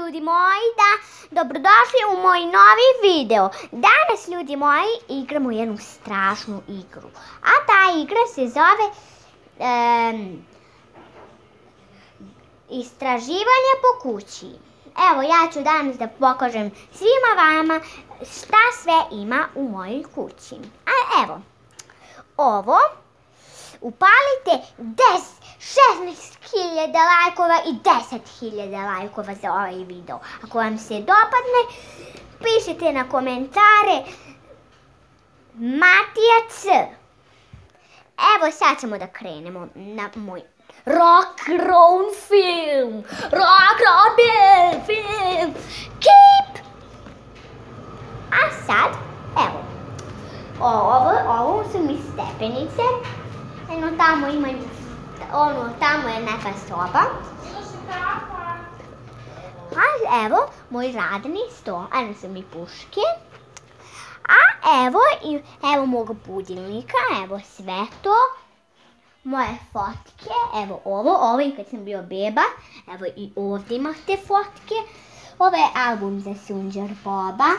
ljudi moji, dobrodošli u moj novi video. Danas, ljudi moji, igramo jednu strašnu igru. A ta igra se zove istraživanje po kući. Evo, ja ću danas da pokažem svima vama šta sve ima u mojoj kući. A evo, ovo, upalite 16.000 lajkova i 10.000 lajkova za ovaj video. Ako vam se dopadne, pišite na komentare Matija C. Evo, sad ćemo da krenemo na moj rock-roll film. Rock-roll film. Keep. A sad, evo, ovo su mi stepenice. Eno tamo imaju, tamo je neka soba. A evo, moj radni sto. Eno su mi puške. A evo mog budilnika, evo sve to. Moje fotke, evo ovo je kad sam bio beba. Evo i ovdje imate fotke. Ovo je album za Sunđer Boba.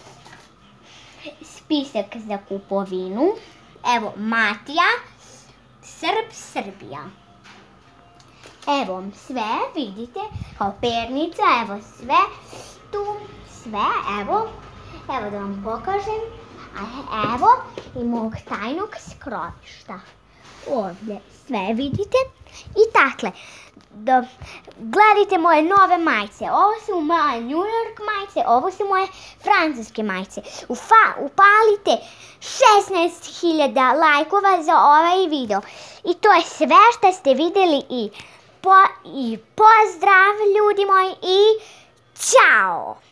Spisak za kupovinu. Evo Matija. Srbija. Evo sve, vidite, kao pernica, evo sve, tu, sve, evo da vam pokažem, evo i mog tajnog skrovišta. Ovdje sve vidite i dakle, gledajte moje nove majice, ovo su moje New York majice, ovo su moje francuske majice. Upalite 16.000 lajkova za ovaj video. I to je sve što ste vidjeli i pozdrav ljudi moji i ćao!